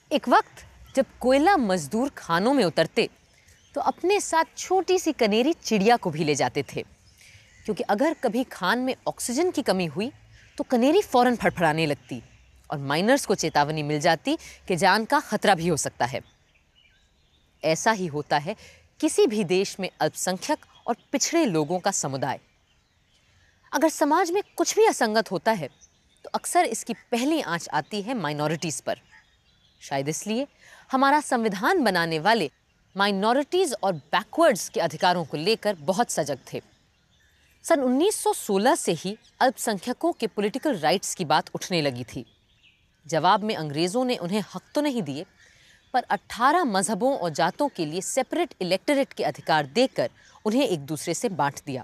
एक वक्त जब कोयला मजदूर खानों में उतरते तो अपने साथ छोटी सी कनेरी चिड़िया को भी ले जाते थे, क्योंकि अगर कभी खान में ऑक्सीजन की कमी हुई तो कनेरी फौरन फड़फड़ाने लगती और माइनर्स को चेतावनी मिल जाती कि जान का खतरा भी हो सकता है। ऐसा ही होता है किसी भी देश में अल्पसंख्यक और पिछड़े लोगों का समुदाय। अगर समाज में कुछ भी असंगत होता है तो अक्सर इसकी पहली आंच आती है माइनॉरिटीज पर। शायद इसलिए हमारा संविधान बनाने वाले माइनॉरिटीज और बैकवर्ड्स के अधिकारों को लेकर बहुत सजग थे। सन 1916 से ही अल्पसंख्यकों के पॉलिटिकल राइट्स की बात उठने लगी थी। जवाब में अंग्रेजों ने उन्हें हक तो नहीं दिए, पर 18 मजहबों और जातों के लिए सेपरेट इलेक्टोरेट के अधिकार देकर उन्हें एक दूसरे से बांट दिया।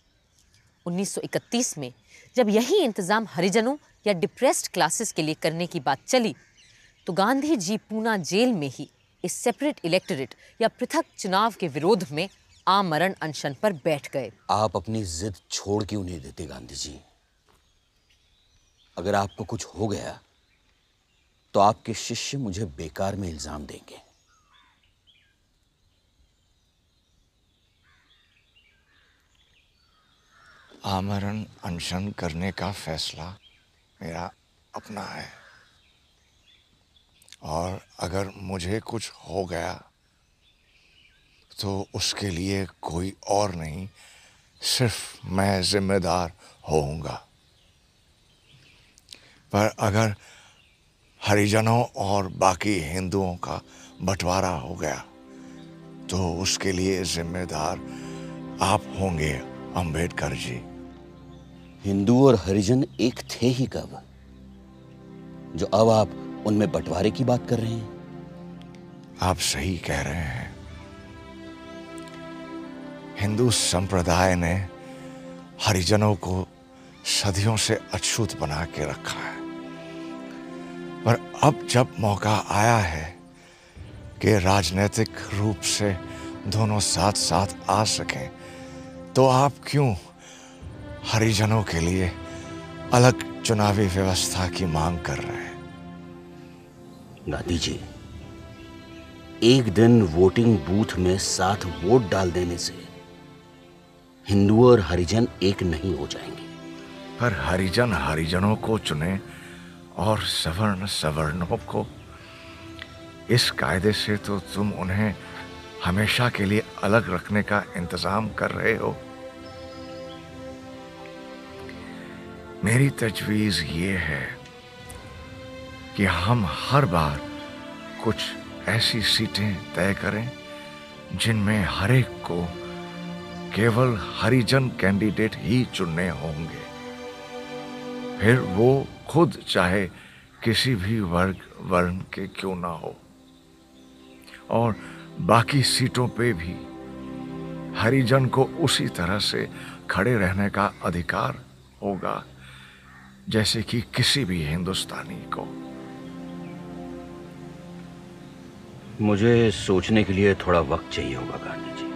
1931 में जब यही इंतजाम हरिजनों या डिप्रेस्ड क्लासेस के लिए करने की बात चली तो गांधी जी पूना जेल में ही इस सेपरेट इलेक्टोरेट या पृथक चुनाव के विरोध में आमरण अनशन पर बैठ गए। आप अपनी जिद छोड़ क्यों नहीं देते गांधी जी? अगर आपको कुछ हो गया तो आपके शिष्य मुझे बेकार में इल्जाम देंगे। आमरण अनशन करने का फैसला मेरा अपना है, और अगर मुझे कुछ हो गया तो उसके लिए कोई और नहीं, सिर्फ मैं जिम्मेदार होऊंगा। पर अगर हरिजनों और बाकी हिंदुओं का बंटवारा हो गया तो उसके लिए जिम्मेदार आप होंगे अंबेडकर जी। हिंदू और हरिजन एक थे ही कब, जो अब आप उनमें बंटवारे की बात कर रहे हैं? आप सही कह रहे हैं। हिंदू संप्रदाय ने हरिजनों को सदियों से अछूत बना के रखा है, पर अब जब मौका आया है कि राजनीतिक रूप से दोनों साथ साथ आ सकें, तो आप क्यों हरिजनों के लिए अलग चुनावी व्यवस्था की मांग कर रहे हैं? गांधी जी, एक दिन वोटिंग बूथ में 7 वोट डाल देने से हिंदू और हरिजन एक नहीं हो जाएंगे। पर हरिजन हरिजनों को चुने और सवर्ण सवर्णों को। इस कायदे से तो तुम उन्हें हमेशा के लिए अलग रखने का इंतजाम कर रहे हो। मेरी तजवीज ये है कि हम हर बार कुछ ऐसी सीटें तय करें जिनमें हर एक को केवल हरिजन कैंडिडेट ही चुनने होंगे, फिर वो खुद चाहे किसी भी वर्ण के क्यों ना हो। और बाकी सीटों पे भी हरिजन को उसी तरह से खड़े रहने का अधिकार होगा जैसे कि किसी भी हिंदुस्तानी को। मुझे सोचने के लिए थोड़ा वक्त चाहिए होगा गांधी जी।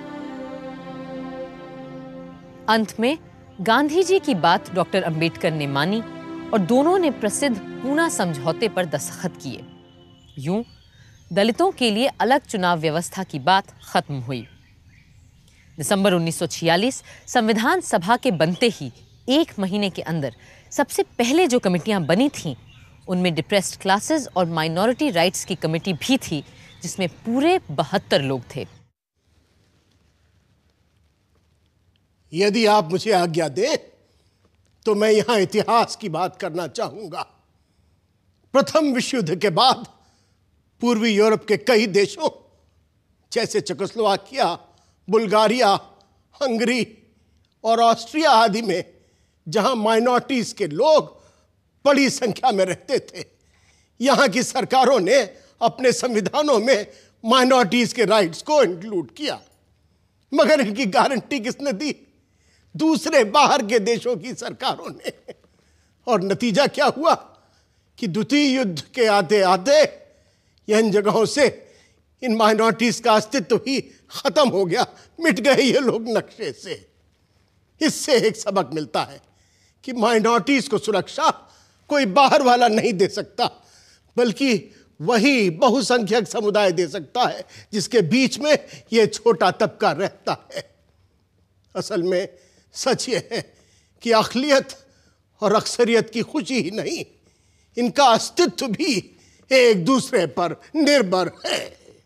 अंत में गांधी जी की बात डॉक्टर अंबेडकर ने मानी और दोनों ने प्रसिद्ध पूना समझौते पर दस्तखत किए। यूं दलितों के लिए अलग चुनाव व्यवस्था की बात खत्म हुई। दिसंबर 1946 संविधान सभा के बनते ही 1 महीने के अंदर सबसे पहले जो कमेटियां बनी थीं उनमें डिप्रेस्ड क्लासेस और माइनॉरिटी राइट्स की कमेटी भी थी, जिसमें पूरे 72 लोग थे। यदि आप मुझे आज्ञा दें तो मैं यहां इतिहास की बात करना चाहूंगा। प्रथम विश्व युद्ध के बाद पूर्वी यूरोप के कई देशों जैसे चेकोस्लोवाकिया, बुल्गारिया, हंगरी और ऑस्ट्रिया आदि में जहां माइनॉरिटीज के लोग बड़ी संख्या में रहते थे, यहां की सरकारों ने अपने संविधानों में माइनॉरिटीज के राइट्स को इंक्लूड किया। मगर इनकी गारंटी किसने दी? दूसरे बाहर के देशों की सरकारों ने। और नतीजा क्या हुआ कि द्वितीय युद्ध के आते आते इन जगहों से इन माइनॉरिटीज का अस्तित्व ही खत्म हो गया, मिट गए ये लोग नक्शे से। इससे एक सबक मिलता है कि माइनॉरिटीज को सुरक्षा कोई बाहर वाला नहीं दे सकता, बल्कि वही बहुसंख्यक समुदाय दे सकता है जिसके बीच में यह छोटा तबका रहता है। असल में सच यह है कि अक़लियत और अक्सरियत की खुशी ही नहीं, इनका अस्तित्व भी एक दूसरे पर निर्भर है।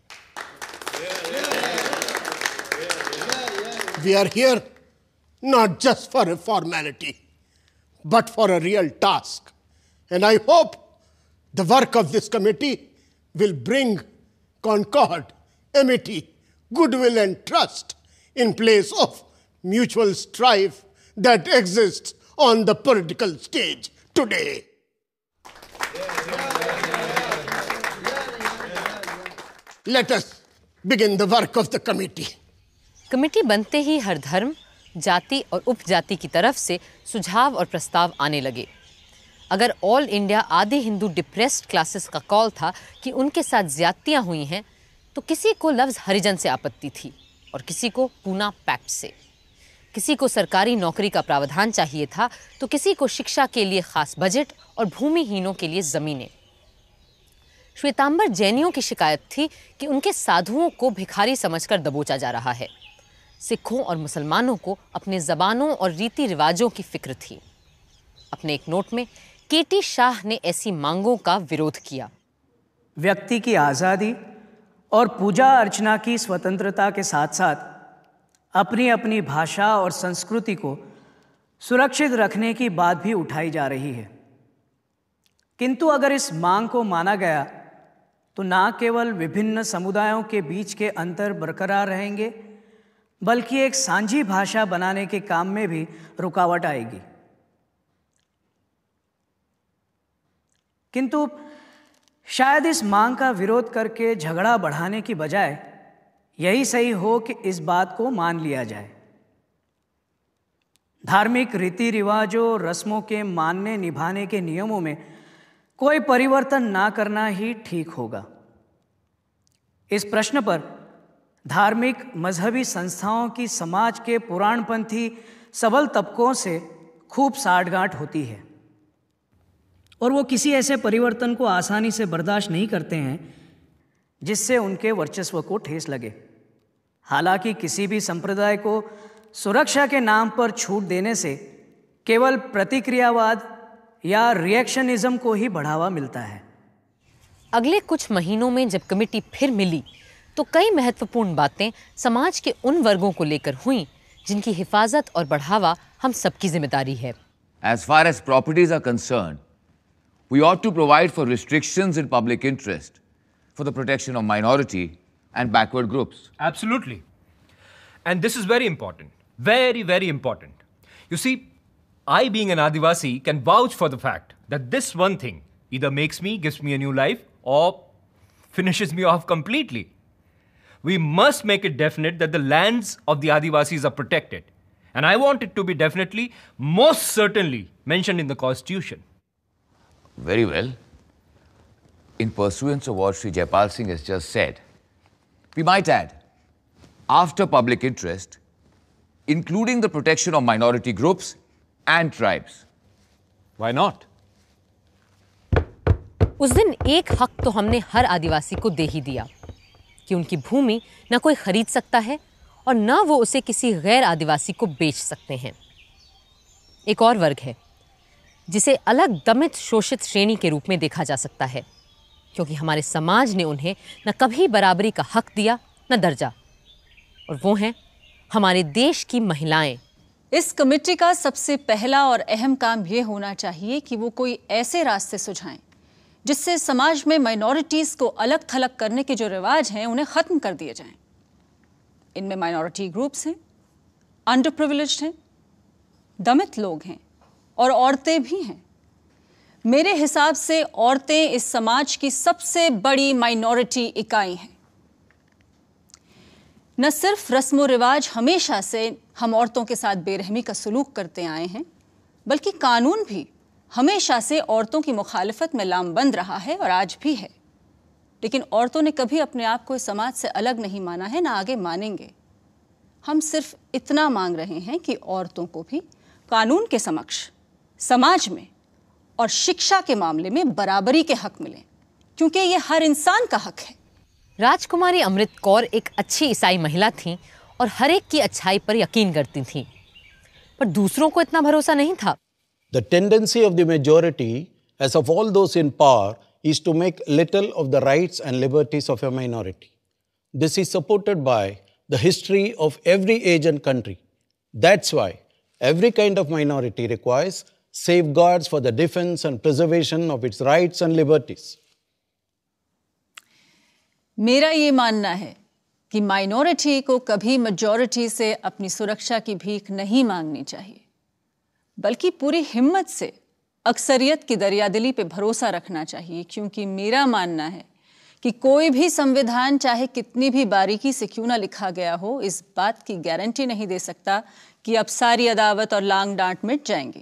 We are here not just for a formality, but for a real task. And I hope the work of this committee will bring concord, amity, goodwill, and trust in place of mutual strife that exists on the political stage today. Let us begin the work of the committee. Committee बनते ही हर धर्म, जाति और उपजाति की तरफ से सुझाव और प्रस्ताव आने लगे। अगर all India Adi Hindu depressed classes का कॉल था कि उनके साथ ज्यादतियां हुई हैं, तो किसी को लफ्ज़ हरिजन से आपत्ति थी और किसी को पूना पैक्ट से। किसी को सरकारी नौकरी का प्रावधान चाहिए था तो किसी को शिक्षा के लिए खास बजट और भूमिहीनों के लिए ज़मीनें। श्वेतांबर जैनियों की शिकायत थी कि उनके साधुओं को भिखारी समझकर दबोचा जा रहा है। सिखों और मुसलमानों को अपने ज़बानों और रीति रिवाजों की फिक्र थी। अपने एक नोट में केटी शाह ने ऐसी मांगों का विरोध किया। व्यक्ति की आज़ादी और पूजा अर्चना की स्वतंत्रता के साथ साथ अपनी अपनी भाषा और संस्कृति को सुरक्षित रखने की बात भी उठाई जा रही है। किंतु अगर इस मांग को माना गया तो न केवल विभिन्न समुदायों के बीच के अंतर बरकरार रहेंगे, बल्कि एक सांझी भाषा बनाने के काम में भी रुकावट आएगी। किंतु शायद इस मांग का विरोध करके झगड़ा बढ़ाने की बजाय यही सही हो कि इस बात को मान लिया जाए। धार्मिक रीति रिवाजों, रस्मों के मानने निभाने के नियमों में कोई परिवर्तन ना करना ही ठीक होगा। इस प्रश्न पर धार्मिक मजहबी संस्थाओं की समाज के पुराणपंथी सबल तबकों से खूब साठगांठ होती है और वो किसी ऐसे परिवर्तन को आसानी से बर्दाश्त नहीं करते हैं जिससे उनके वर्चस्व को ठेस लगे। हालांकि किसी भी संप्रदाय को सुरक्षा के नाम पर छूट देने से केवल प्रतिक्रियावाद या रिएक्शनिज्म को ही बढ़ावा मिलता है। अगले कुछ महीनों में जब कमेटी फिर मिली तो कई महत्वपूर्ण बातें समाज के उन वर्गों को लेकर हुईं जिनकी हिफाजत और बढ़ावा हम सबकी जिम्मेदारी है। As far as properties are concerned, we ought to provide for restrictions in public interest for the protection of minority and backward groups. Absolutely. And this is very important. Very, very important. You see, I being an Adivasi can vouch for the fact that this one thing either makes me, gives me a new life or finishes me off completely. We must make it definite that the lands of the Adivasis are protected. And I want it to be definitely, most certainly mentioned in the Constitution. Very well. In pursuance of what Sri Jaipal Singh has just said, we might add, after public interest, including the protection of minority groups and tribes. Why not? उस दिन एक हक तो हमने हर आदिवासी को दे ही दिया कि उनकी भूमि न कोई खरीद सकता है और न वो उसे किसी गैर आदिवासी को बेच सकते हैं। एक और वर्ग है जिसे अलग दमित शोषित श्रेणी के रूप में देखा जा सकता है, क्योंकि हमारे समाज ने उन्हें न कभी बराबरी का हक दिया न दर्जा, और वो हैं हमारे देश की महिलाएं। इस कमेटी का सबसे पहला और अहम काम ये होना चाहिए कि वो कोई ऐसे रास्ते सुझाएं जिससे समाज में माइनॉरिटीज को अलग थलग करने के जो रिवाज हैं उन्हें खत्म कर दिए जाएं। इनमें माइनॉरिटी ग्रुप्स हैं, अंडर प्रिविलेज्ड हैं, दमित लोग हैं और औरतें भी हैं। मेरे हिसाब से औरतें इस समाज की सबसे बड़ी माइनॉरिटी इकाई हैं। न सिर्फ रस्मो रिवाज हमेशा से हम औरतों के साथ बेरहमी का सलूक करते आए हैं, बल्कि कानून भी हमेशा से औरतों की मुखालिफत में लामबंद रहा है और आज भी है। लेकिन औरतों ने कभी अपने आप को इस समाज से अलग नहीं माना है, ना आगे मानेंगे। हम सिर्फ इतना मांग रहे हैं कि औरतों को भी कानून के समक्ष, समाज में और शिक्षा के मामले में बराबरी के हक मिलें। क्योंकि ये हर इंसान का हक है। राजकुमारी अमृत कौर एक अच्छी ईसाई महिला थीं और हर एक की अच्छाई पर यकीन करती थीं, पर दूसरों को इतना भरोसा नहीं था। The tendency of the majority, as of all those in power, is to make little of the rights and liberties of a minority. This is supported by the history of every age and country. That's why every kind of minority requires safeguards for the defense and preservation of its rights and liberties. मेरा ये मानना है कि minority को कभी majority से अपनी सुरक्षा की भीख नहीं मांगनी चाहिए, बल्कि पूरी हिम्मत से अक्सरियत की दरियादिली पे भरोसा रखना चाहिए, क्योंकि मेरा मानना है कि कोई भी संविधान चाहे कितनी भी बारीकी से क्यों ना लिखा गया हो, इस बात की गारंटी नहीं दे सकता कि अब सारी अदावत और लांग डांट मिट जाएंगी।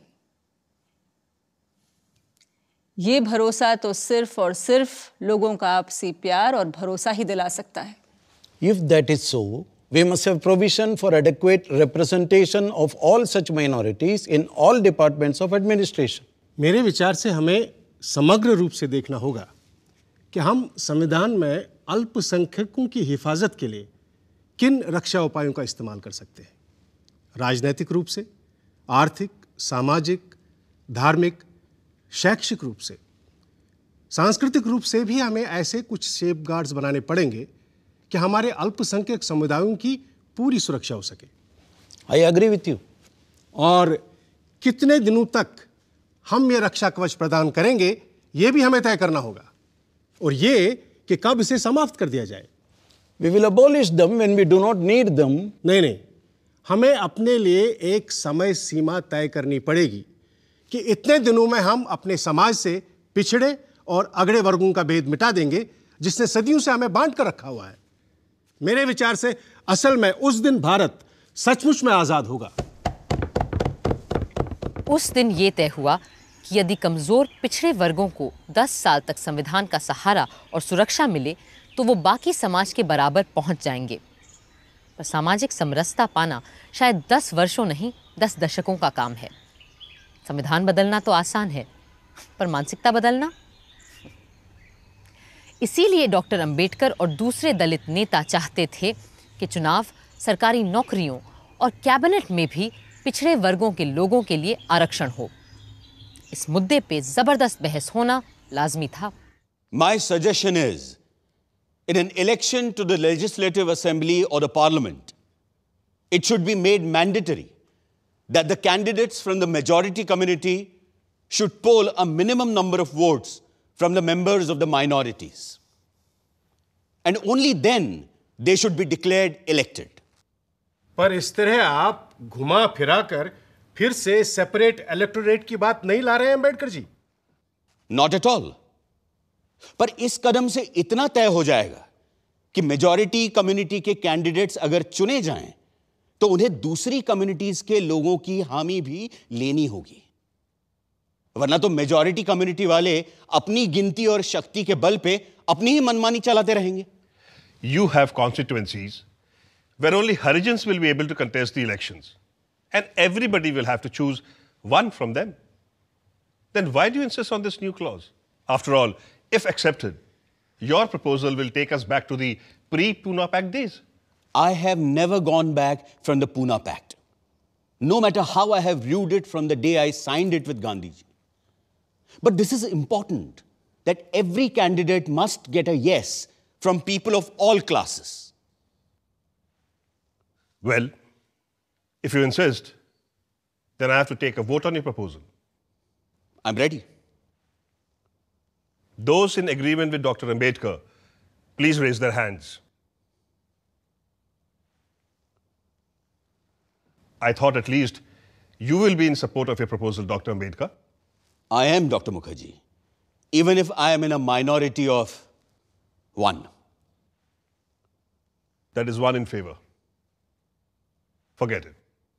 ये भरोसा तो सिर्फ और सिर्फ लोगों का आपसी प्यार और भरोसा ही दिला सकता है। If that is so, we must have provision for adequate representation of all such minorities in all departments of administration. मेरे विचार से हमें समग्र रूप से देखना होगा कि हम संविधान में अल्पसंख्यकों की हिफाजत के लिए किन रक्षा उपायों का इस्तेमाल कर सकते हैं। राजनैतिक रूप से, आर्थिक, सामाजिक, धार्मिक, शैक्षिक रूप से, सांस्कृतिक रूप से भी हमें ऐसे कुछ सेफगार्ड्स बनाने पड़ेंगे कि हमारे अल्पसंख्यक समुदायों की पूरी सुरक्षा हो सके। I agree with you. और कितने दिनों तक हम ये रक्षा कवच प्रदान करेंगे, ये भी हमें तय करना होगा, और ये कि कब इसे समाप्त कर दिया जाए। We will abolish them when we do not need them. नहीं, हमें अपने लिए एक समय सीमा तय करनी पड़ेगी कि इतने दिनों में हम अपने समाज से पिछड़े और अगड़े वर्गों का भेद मिटा देंगे जिसने सदियों से हमें बांध कर रखा हुआ है। मेरे विचार से असल में उस दिन भारत सचमुच में आजाद होगा। उस दिन ये तय हुआ कि यदि कमजोर पिछड़े वर्गों को 10 साल तक संविधान का सहारा और सुरक्षा मिले तो वो बाकी समाज के बराबर पहुंच जाएंगे। पर सामाजिक समरसता पाना शायद 10 वर्षों नहीं 10 दशकों का काम है। संविधान बदलना तो आसान है, पर मानसिकता बदलना। इसीलिए डॉक्टर अंबेडकर और दूसरे दलित नेता चाहते थे कि चुनाव, सरकारी नौकरियों और कैबिनेट में भी पिछड़े वर्गों के लोगों के लिए आरक्षण हो। इस मुद्दे पे जबरदस्त बहस होना लाजमी था। My suggestion is, in an election to the Legislative Assembly or the Parliament, it should be made mandatory that the candidates from the majority community should poll a minimum number of votes from the members of the minorities. And only then they should be declared elected. पर इस तरह आप घुमा फिरा कर फिर से separate electorate की बात नहीं ला रहे हैं Ambedkar ji? Not at all. पर इस कदम से इतना तय हो जाएगा कि मेजॉरिटी कम्युनिटी के कैंडिडेट्स अगर चुने जाएं तो उन्हें दूसरी कम्युनिटीज के लोगों की हामी भी लेनी होगी, वरना तो मेजॉरिटी कम्युनिटी वाले अपनी गिनती और शक्ति के बल पे अपनी ही मनमानी चलाते रहेंगे। You have constituencies where only Harijans will be able to contest the elections, and everybody will have to choose one from them. Then why do you insist on this new clause? After all, if accepted, your proposal will take us back to the pre-Pune Pact days. I have never gone back from the Pune Pact, no matter how I have viewed it from the day I signed it with Gandhiji. But this is important, that every candidate must get a yes from people of all classes. Well, if you insist, then I have to take a vote on your proposal. I'm ready. Those in agreement with Dr. Ambedkar, please raise their hands. I thought at least you will be in support of your proposal, Dr. Ambedkar. I am, Dr. Mukherjee, even if I am in a minority of 1. That is 1 in favor. Forget it.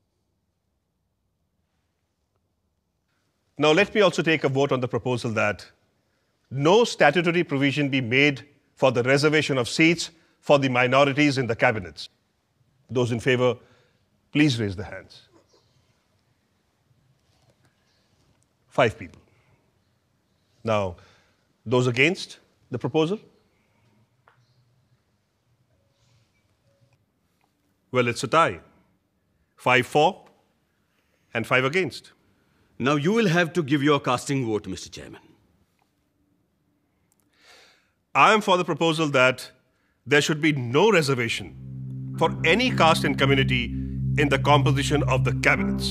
Now let me also take a vote on the proposal that no statutory provision be made for the reservation of seats for the minorities in the cabinets. Those in favor, please raise their hands. 5 people. Now, those against? the proposal? Well, it's a tie. 5 for and 5 against. Now you will have to give your casting vote, Mr. Chairman. I am for the proposal that there should be no reservation for any caste and community in the composition of the cabinets.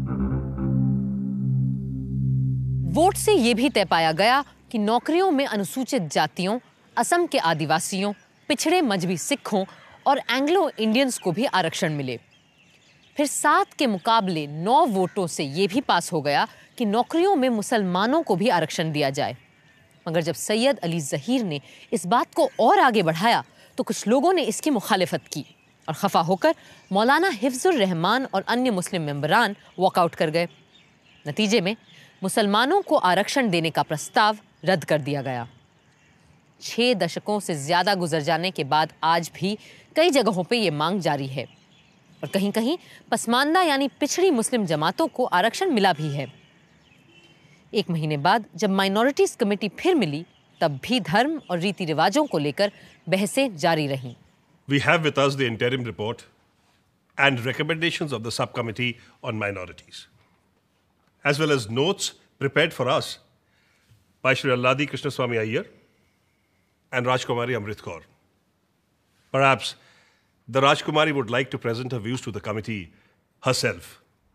Vote से ये भी तय पाया गया कि नौकरियों में अनुसूचित जातियों, असम के आदिवासियों, पिछड़े मजहबी सिखों और एंग्लो इंडियंस को भी आरक्षण मिले। फिर 7 के मुकाबले 9 वोटों से ये भी पास हो गया कि नौकरियों में मुसलमानों को भी आरक्षण दिया जाए। मगर जब सैयद अली ज़हीर ने इस बात को और आगे बढ़ाया तो कुछ लोगों ने इसकी मुखालिफत की और खफा होकर मौलाना हिफ्जुर रहमान और अन्य मुस्लिम मेंबरान वॉकआउट कर गए। नतीजे में मुसलमानों को आरक्षण देने का प्रस्ताव रद्द कर दिया गया। 6 दशकों से ज़्यादा गुजर जाने के बाद आज भी कई जगहों पे ये मांग जारी है और कहीं-कहीं पसमानदा यानी पिछड़ी मुस्लिम जमातों को आरक्षण मिला भी है। 1 महीने बाद जब माइनॉरिटीज़ कमेटी फिर मिली तब भी धर्म और रीति रिवाजों को लेकर बहसें जारी रहीं। We have with us the interim report and recommendations of the subcommittee on minorities, as well as notes prepared for us by Shri Alladi Krishnaswamy Iyer and Rajkumari Amrit Kaur. Perhaps the Rajkumari would like to present her views to the committee herself.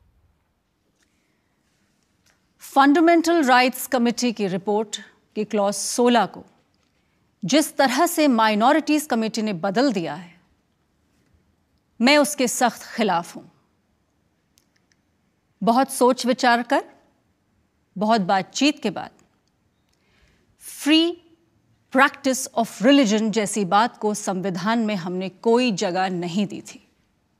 Fundamental rights committee की report की clause 16 को जिस तरह से minorities committee ने बदल दिया है, मैं उसके सख्त खिलाफ हूं। बहुत सोच विचार कर, बहुत बातचीत के बाद फ्री प्रैक्टिस ऑफ रिलीजन जैसी बात को संविधान में हमने कोई जगह नहीं दी थी।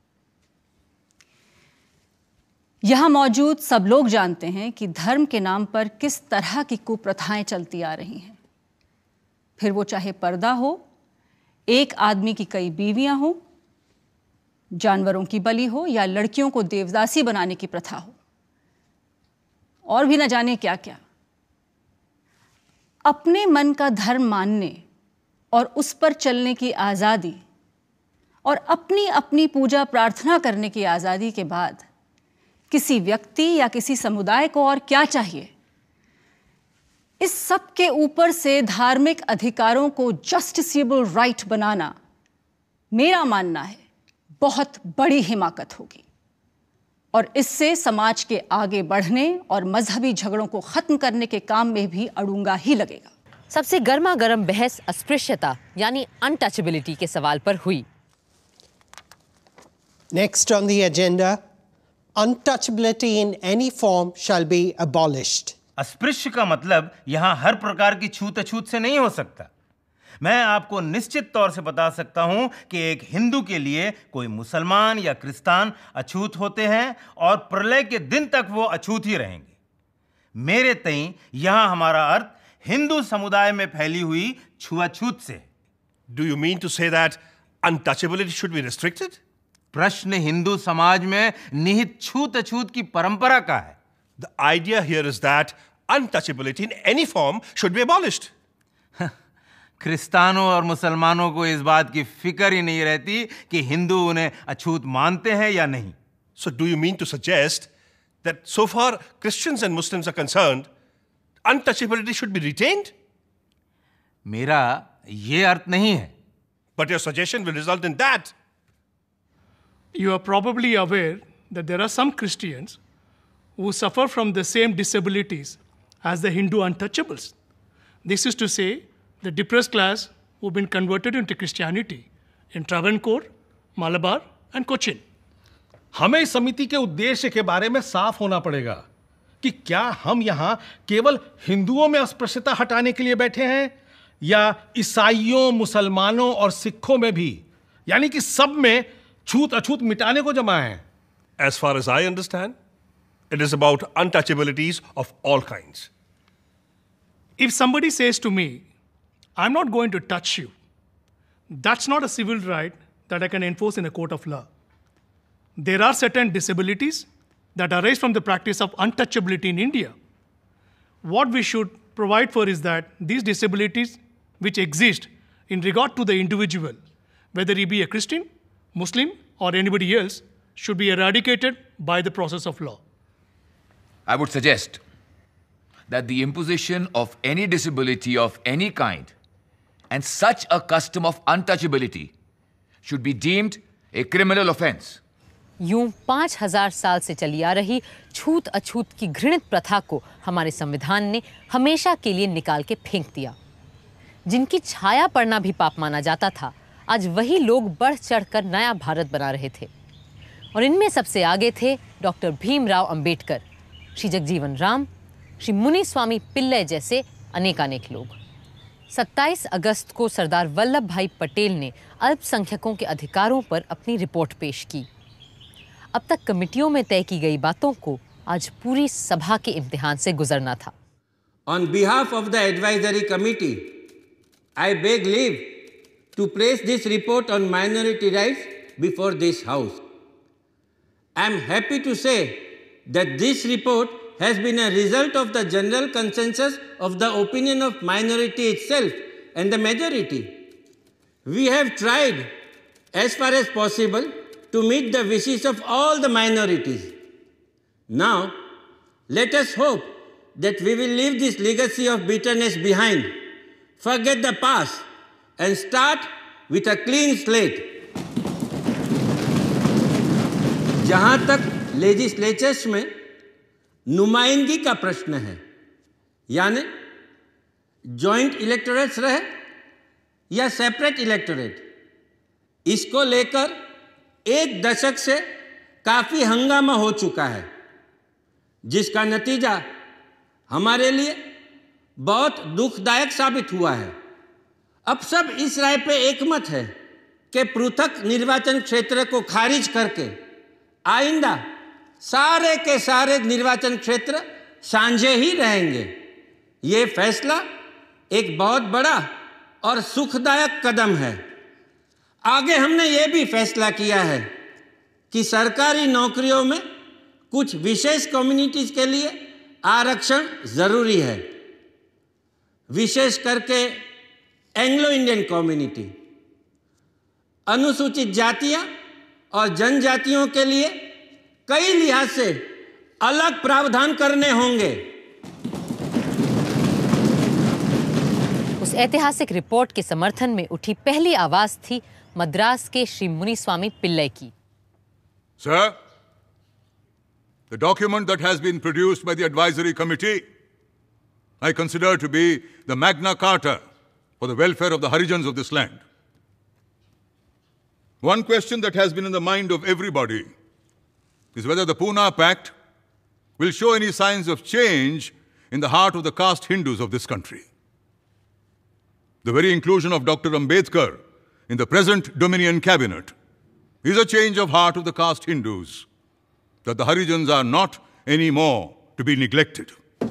यहां मौजूद सब लोग जानते हैं कि धर्म के नाम पर किस तरह की कुप्रथाएं चलती आ रही हैं। फिर वो चाहे पर्दा हो, एक आदमी की कई बीवियां हो, जानवरों की बलि हो या लड़कियों को देवदासी बनाने की प्रथा हो और भी न जाने क्या क्या। अपने मन का धर्म मानने और उस पर चलने की आज़ादी और अपनी अपनी पूजा प्रार्थना करने की आज़ादी के बाद किसी व्यक्ति या किसी समुदाय को और क्या चाहिए? इस सब के ऊपर से धार्मिक अधिकारों को जस्टिसेबल राइट बनाना, मेरा मानना है, बहुत बड़ी हिमाकत होगी और इससे समाज के आगे बढ़ने और मजहबी झगड़ों को खत्म करने के काम में भी अड़ूंगा ही लगेगा। सबसे गर्मा गर्म बहस अस्पृश्यता यानी अनटचेबिलिटी के सवाल पर हुई। Next on the agenda, untouchability in any form shall be abolished. अस्पृश्य का मतलब यहां हर प्रकार की छूत अछूत से नहीं हो सकता। मैं आपको निश्चित तौर से बता सकता हूं कि एक हिंदू के लिए कोई मुसलमान या क्रिस्तान अछूत होते हैं और प्रलय के दिन तक वो अछूत ही रहेंगे। मेरे तई यहां हमारा अर्थ हिंदू समुदाय में फैली हुई छुआछूत से। Do you mean to say that untouchability should be restricted? प्रश्न हिंदू समाज में निहित छूत अछूत की परंपरा का है। The idea here is that untouchability in any form should be abolished. क्रिस्तानों और मुसलमानों को इस बात की फिक्र ही नहीं रहती कि हिंदू उन्हें अछूत मानते हैं या नहीं। So do you mean to suggest that so far Christians and Muslims are concerned, untouchability should be retained? मेरा ये अर्थ नहीं है। But your suggestion will result in that. You are probably aware that there are some Christians who suffer from the same disabilities as the Hindu untouchables. This is to say, the depressed class who have been converted into Christianity in Travancore, Malabar and Cochin. हमें इस समिति के उद्देश्य के बारे में साफ होना पड़ेगा कि क्या हम यहाँ केवल हिंदुओं में अस्पृश्यता हटाने के लिए बैठे हैं या ईसाइयों, मुसलमानों और सिखों में भी, यानी कि सब में छूत अछूत मिटाने को जमा है। As far as I understand, it is about untouchabilities of all kinds. If somebody says to me, I'm not going to touch you, that's not a civil right that I can enforce in a court of law. There are certain disabilities that arise from the practice of untouchability in India. What we should provide for is that these disabilities which exist in regard to the individual, whether he be a Christian, Muslim, or anybody else, should be eradicated by the process of law. I would suggest that the imposition of any disability of any kind and such a custom of untouchability should be deemed a criminal offense. यूं 5000 साल से चली आ रही छूत अछूत की घृणित प्रथा को हमारे संविधान ने हमेशा के लिए निकाल के फेंक दिया। जिनकी छाया पड़ना भी पाप माना जाता था, आज वही लोग बढ़ चढ़कर नया भारत बना रहे थे। और इनमें सबसे आगे थे डॉक्टर भीमराव अंबेडकर, श्री जगजीवन राम, श्री मुनिस्वामी पिल्लई जैसे अनेकानेक लोग। 27 अगस्त को सरदार वल्लभ भाई पटेल ने अल्पसंख्यकों के अधिकारों पर अपनी रिपोर्ट पेश की। अब तक कमिटियों में तय की गई बातों को आज पूरी सभा के इम्तिहान से गुजरना था। On behalf of the advisory committee, I beg leave to place this report on minority rights before this House. I am happy to say that this report has been a result of the general consensus of the opinion of minority itself and the majority. We have tried as far as possible to meet the wishes of all the minorities. Now, let us hope that we will leave this legacy of bitterness behind, forget the past, and start with a clean slate. जहाँ तक legislatures में नुमाइंदगी का प्रश्न है, यानी joint electorates रहे या सेपरेट इलेक्टोरेट, इसको लेकर एक दशक से काफी हंगामा हो चुका है, जिसका नतीजा हमारे लिए बहुत दुखदायक साबित हुआ है। अब सब इस राय पे एकमत है कि पृथक निर्वाचन क्षेत्र को खारिज करके आइंदा सारे के सारे निर्वाचन क्षेत्र साझे ही रहेंगे। ये फैसला एक बहुत बड़ा और सुखदायक कदम है। आगे हमने ये भी फैसला किया है कि सरकारी नौकरियों में कुछ विशेष कम्युनिटीज के लिए आरक्षण जरूरी है, विशेष करके एंग्लो इंडियन कम्युनिटी, अनुसूचित जातियां और जनजातियों के लिए कई लिहाज से अलग प्रावधान करने होंगे। उस ऐतिहासिक रिपोर्ट के समर्थन में उठी पहली आवाज थी मद्रास के श्री मुनिस्वामी पिल्लई की। Sir, the document that has been produced by the advisory committee, I consider to be the Magna Carta for the welfare of the Harijans of this land. One question that has been in the mind of everybody is whether the Pune Pact will show any signs of change in the heart of the caste Hindus of this country. The very inclusion of Dr. Ambedkar in the present Dominion cabinet is a change of heart of the caste Hindus, that the Harijans are not anymore to be neglected.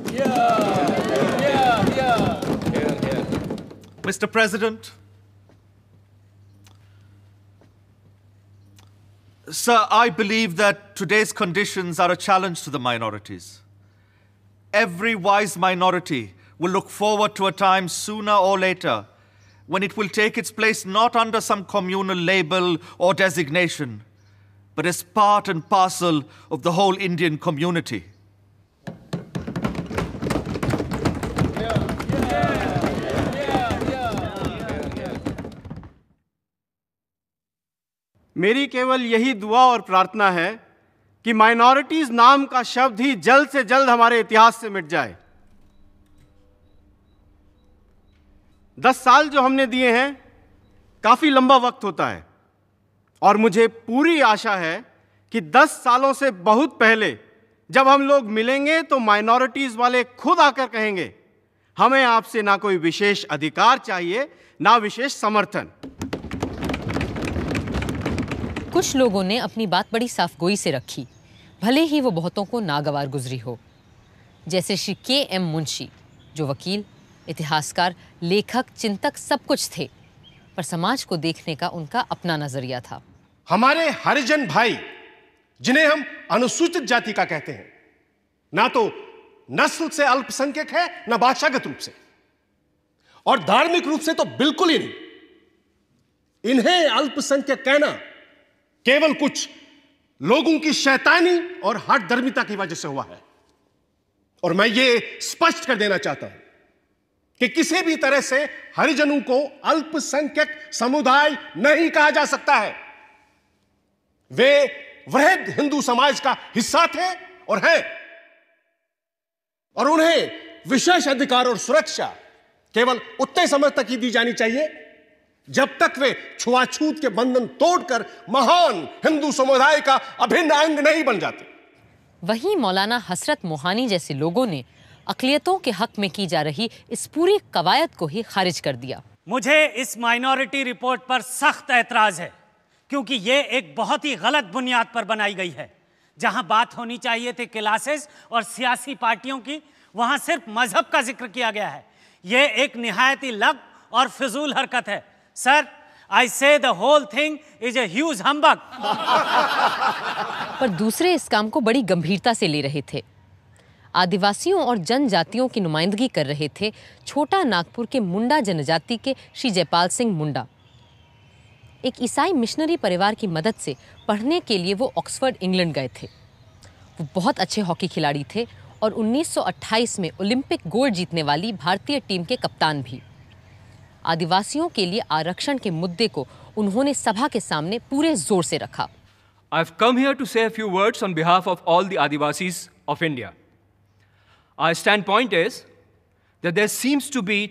Mr. President, sir, I believe that today's conditions are a challenge to the minorities. Every wise minority will look forward to a time sooner or later when it will take its place not under some communal label or designation, but as part and parcel of the whole Indian community. मेरी केवल यही दुआ और प्रार्थना है कि minorities नाम का शब्द ही जल्द से जल्द हमारे इतिहास से मिट जाए। 10 साल जो हमने दिए हैं काफी लंबा वक्त होता है, और मुझे पूरी आशा है कि 10 सालों से बहुत पहले जब हम लोग मिलेंगे तो माइनॉरिटीज वाले खुद आकर कहेंगे, हमें आपसे ना कोई विशेष अधिकार चाहिए, ना विशेष समर्थन। कुछ लोगों ने अपनी बात बड़ी साफगोई से रखी, भले ही वो बहुतों को नागवार गुजरी हो, जैसे श्री के.एम. मुंशी, जो वकील, इतिहासकार, लेखक, चिंतक सब कुछ थे, पर समाज को देखने का उनका अपना नजरिया था। हमारे हरिजन भाई, जिन्हें हम अनुसूचित जाति का कहते हैं, ना तो नस्ल से अल्पसंख्यक है, ना भाषागत रूप से, और धार्मिक रूप से तो बिल्कुल ही नहीं। इन्हें अल्पसंख्यक कहना केवल कुछ लोगों की शैतानी और हठधर्मिता की वजह से हुआ है। और मैं ये स्पष्ट कर देना चाहता हूं कि किसी भी तरह से हरिजनों को अल्पसंख्यक समुदाय नहीं कहा जा सकता है। वे वृहद हिंदू समाज का हिस्सा थे और हैं, और उन्हें विशेष अधिकार और सुरक्षा केवल उतने समय तक ही दी जानी चाहिए जब तक वे छुआछूत के बंधन तोड़कर महान हिंदू समुदाय का अभिन्न अंग नहीं बन जाते। वहीं मौलाना हसरत मोहानी जैसे लोगों ने अक़लियतों के हक में की जा रही इस पूरी कवायद को ही खारिज कर दिया। मुझे इस माइनॉरिटी रिपोर्ट पर सख्त ऐतराज है, क्योंकि ये एक बहुत ही गलत बुनियाद पर बनाई गई है। जहां बात होनी चाहिए थी क्लासेस और सियासी पार्टियों की, वहां सिर्फ मजहब का जिक्र किया गया है। ये एक निहायत ही लग और फिजूल हरकत है। Sir, I say the whole thing is a huge humbug. पर दूसरे इस काम को बड़ी गंभीरता से ले रहे थे। आदिवासियों और जनजातियों की नुमाइंदगी कर रहे थे छोटा नागपुर के मुंडा जनजाति के श्री जयपाल सिंह मुंडा। एक ईसाई मिशनरी परिवार की मदद से पढ़ने के लिए वो ऑक्सफोर्ड इंग्लैंड गए थे। वो बहुत अच्छे हॉकी खिलाड़ी थे और 1928 में ओलंपिक गोल्ड जीतने वाली भारतीय टीम के कप्तान भी। आदिवासियों के लिए आरक्षण के मुद्दे को उन्होंने सभा के सामने पूरे जोर से रखा। I've come here to say a few words on behalf of all the Adivasis of India. Our standpoint is that there seems to be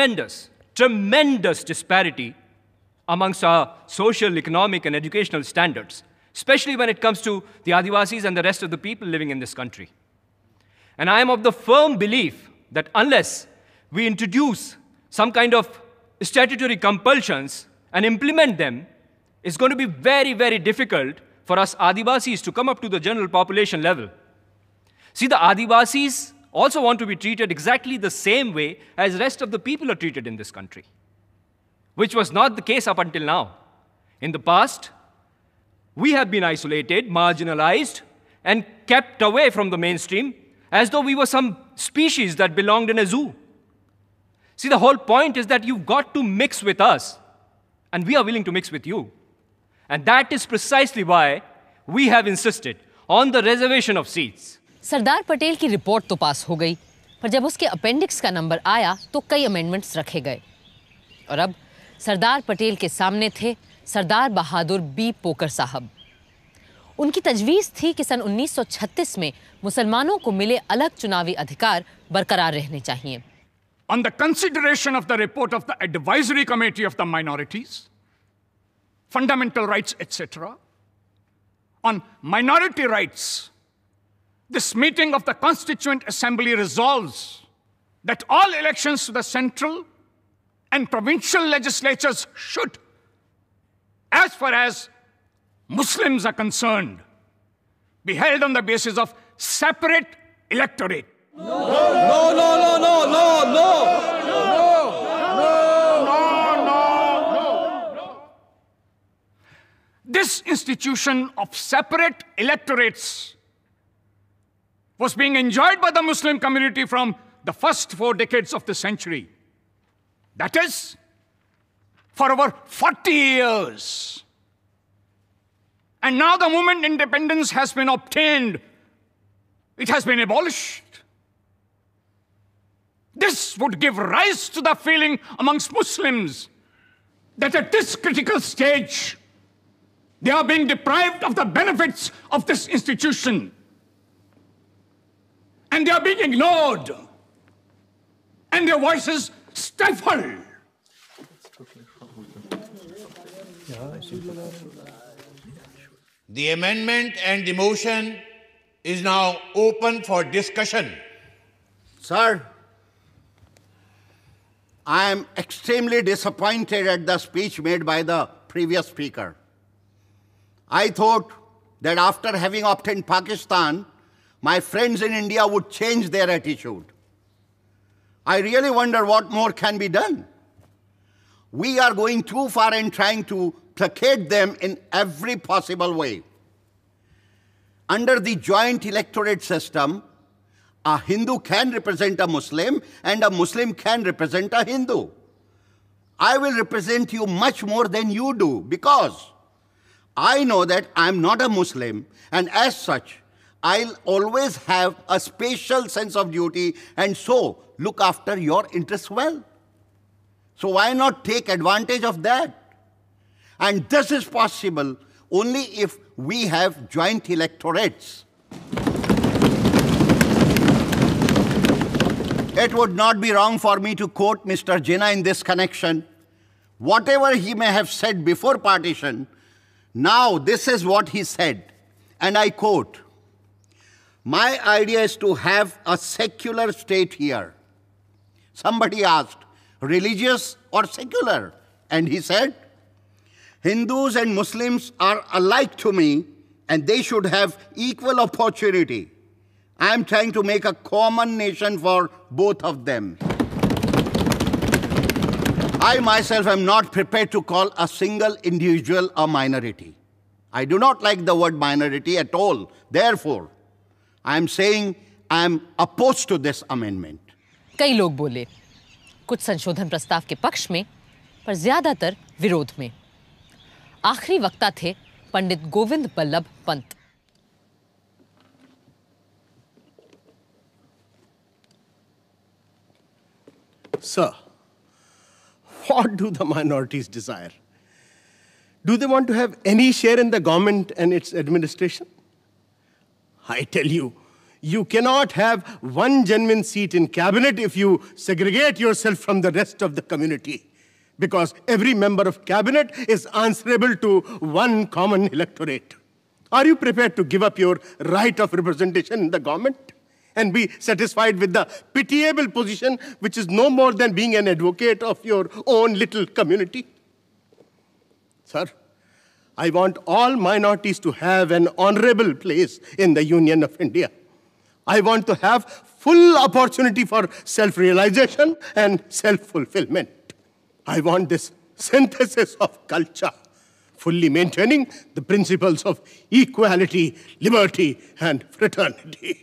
tremendous disparity amongst our social, economic, and educational standards, especially when it comes to the Adivasis and the rest of the people living in this country. And I am of the firm belief that unless we introduce some kind of statutory compulsions and implement them, it's going to be very, very difficult for us Adivasis to come up to the general population level. See, the Adivasis also want to be treated exactly the same way as the rest of the people are treated in this country, which was not the case up until now. In the past, we have been isolated, marginalized, and kept away from the mainstream as though we were some species that belonged in a zoo. See, the whole point is that you've got to mix with us, and we are willing to mix with you. And that is precisely why we have insisted on the reservation of seats. Sardar Patel की report तो पास हो गई, पर जब उसके appendix का number आया तो कई अमेंडमेंट्स रखे गए। और अब सरदार पटेल के सामने थे सरदार बहादुर बी पोकर साहब। उनकी तजवीज़ थी कि सन 1936 में मुसलमानों को मिले अलग चुनावी अधिकार बरकरार रहने चाहिए। On the consideration of the report of the Advisory Committee of the Minorities, Fundamental Rights, etc., on minority rights, this meeting of the Constituent Assembly resolves that all elections to the central and provincial legislatures should, as far as Muslims are concerned, be held on the basis of separate electorate. This institution of separate electorates was being enjoyed by the Muslim community from the first 4 decades of the century. That is, for over 40 years. And now the moment independence has been obtained, it has been abolished. This would give rise to the feeling amongst Muslims that at this critical stage, they are being deprived of the benefits of this institution. And they are being ignored. And their voices stifled. The amendment and the motion is now open for discussion. Sir, I am extremely disappointed at the speech made by the previous speaker. I thought that after having obtained Pakistan, my friends in India would change their attitude. I really wonder what more can be done. We are going too far in trying to placate them in every possible way. Under the joint electorate system, a Hindu can represent a Muslim and a Muslim can represent a Hindu. I will represent you much more than you do, because I know that I'm not a Muslim, and as such, I'll always have a special sense of duty and so look after your interests well. So why not take advantage of that? And this is possible only if we have joint electorates. It would not be wrong for me to quote Mr. Jinnah in this connection. Whatever he may have said before partition, now this is what he said, and I quote, "My idea is to have a secular state here." Somebody asked, religious or secular? And he said, "Hindus and Muslims are alike to me, and they should have equal opportunity. I am trying to make a common nation for both of them." I myself am not prepared to call a single individual a minority. I do not like the word minority at all. Therefore, I am saying I am opposed to this amendment. कई लोग बोले, कुछ संशोधन प्रस्ताव के पक्ष में, पर ज्यादातर विरोध में। आखिरी वक्ता थे Pandit Govind Ballabh Pant. Sir, what do the minorities desire? Do they want to have any share in the government and its administration? I tell you, you cannot have one genuine seat in cabinet if you segregate yourself from the rest of the community, because every member of cabinet is answerable to one common electorate. Are you prepared to give up your right of representation in the government and be satisfied with the pitiable position which is no more than being an advocate of your own little community? Sir, I want all minorities to have an honorable place in the Union of India. I want to have full opportunity for self-realization and self-fulfillment. I want this synthesis of culture, fully maintaining the principles of equality, liberty, and fraternity.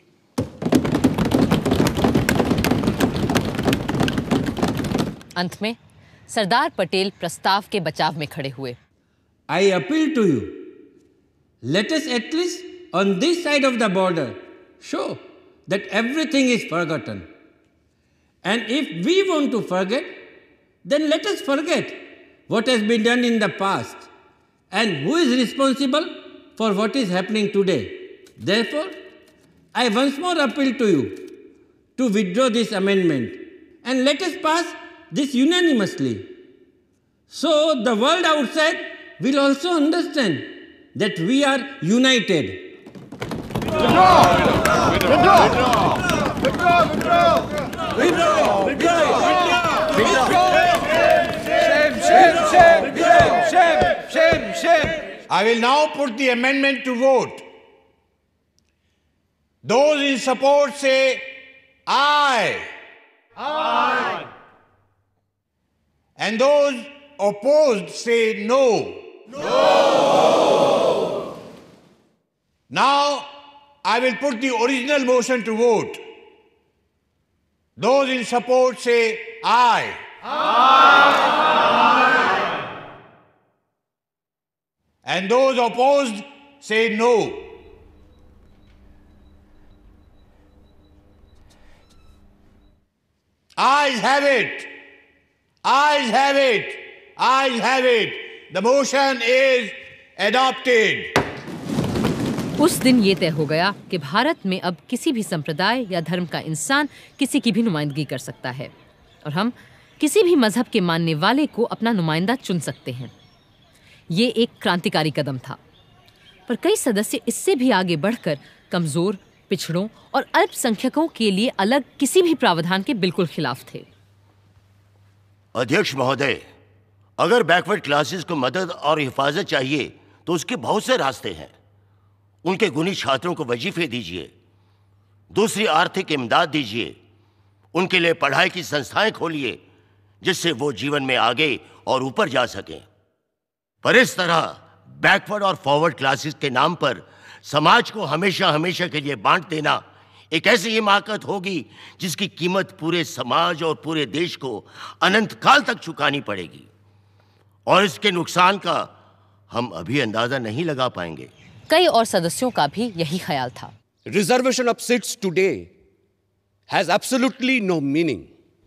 अंत में सरदार पटेल प्रस्ताव के बचाव में खड़े हुए। I appeal to you, let us at least on this side of the border show that everything is forgotten. And if we want to forget, then let us forget what has been done in the past and who is responsible for what is happening today. Therefore, I once more appeal to you to withdraw this amendment and let us pass this unanimously. So the world outside will also understand that we are united. Shame. I will now put the amendment to vote. Those in support say aye. Aye. And those opposed say no. No. Now I will put the original motion to vote. Those in support say aye. Aye. And those opposed say no. Ayes have it. Ayes have it. Ayes have it. The motion is adopted. उस दिन ये तय हो गया कि भारत में अब किसी भी संप्रदाय या धर्म का इंसान किसी की भी नुमाइंदगी कर सकता है और हम किसी भी मजहब के मानने वाले को अपना नुमाइंदा चुन सकते हैं। ये एक क्रांतिकारी कदम था, पर कई सदस्य इससे भी आगे बढ़कर कमजोर, पिछड़ों और अल्पसंख्यकों के लिए अलग किसी भी प्रावधान के बिल्कुल खिलाफ थे। अध्यक्ष महोदय, अगर बैकवर्ड क्लासेस को मदद और हिफाजत चाहिए तो उसके बहुत से रास्ते हैं। उनके गुणी छात्रों को वजीफे दीजिए, दूसरी आर्थिक इमदाद दीजिए, उनके लिए पढ़ाई की संस्थाएं खोलिए जिससे वो जीवन में आगे और ऊपर जा सकें। पर इस तरह बैकवर्ड और फॉरवर्ड क्लासेस के नाम पर समाज को हमेशा हमेशा के लिए बांट देना एक ऐसी हिमाकत होगी जिसकी कीमत पूरे समाज और पूरे देश को अनंत काल तक चुकानी पड़ेगी, और इसके नुकसान का हम अभी अंदाजा नहीं लगा पाएंगे। कई और सदस्यों का भी यही ख्याल था। Reservation of seats today has absolutely no meaning.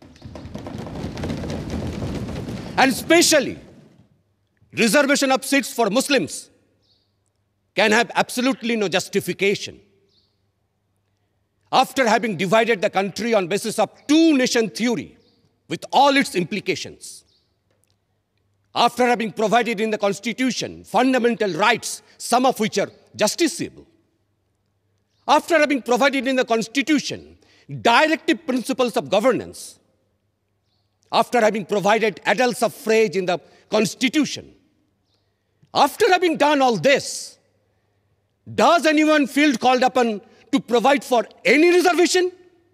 And especially, reservation of seats for Muslims can have absolutely no justification. After having divided the country on basis of two-nation theory with all its implications, after having provided in the Constitution fundamental rights, some of which are justiciable, after having provided in the Constitution directive principles of governance, after having provided adult suffrage in the Constitution, after having done all this, does anyone feel called upon to provide for any reservation?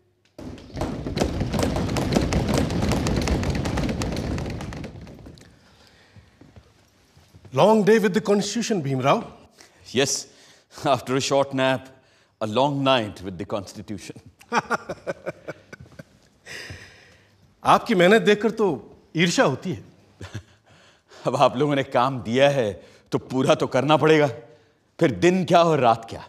Long day with the Constitution, Bhimrao. Yes, after a short nap, a long night with the Constitution. आपकी मेहनत देखकर तो ईर्ष्या होती है। अब आप लोगों ने काम दिया है तो पूरा तो करना पड़ेगा, फिर दिन क्या और रात क्या।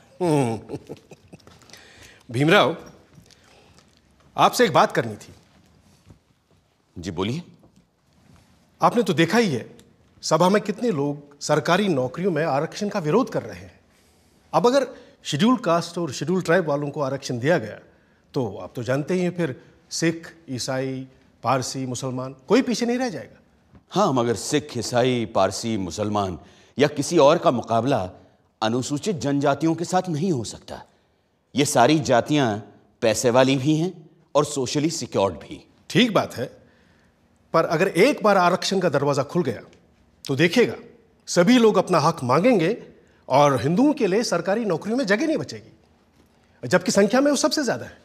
भीमराव, आपसे एक बात करनी थी। जी बोलिए। आपने तो देखा ही है सभा में कितने लोग सरकारी नौकरियों में आरक्षण का विरोध कर रहे हैं। अब अगर शेड्यूल कास्ट और शेड्यूल ट्राइब वालों को आरक्षण दिया गया तो आप तो जानते ही हैं फिर सिख, ईसाई, पारसी, मुसलमान कोई पीछे नहीं रह जाएगा। हाँ, मगर सिख, ईसाई, पारसी, मुसलमान या किसी और का मुकाबला अनुसूचित जनजातियों के साथ नहीं हो सकता। ये सारी जातियां पैसे वाली भी हैं और सोशली सिक्योर्ड भी। ठीक बात है, पर अगर एक बार आरक्षण का दरवाजा खुल गया तो देखिएगा सभी लोग अपना हक मांगेंगे और हिंदुओं के लिए सरकारी नौकरियों में जगह नहीं बचेगी, जबकि संख्या में वो सबसे ज्यादा है।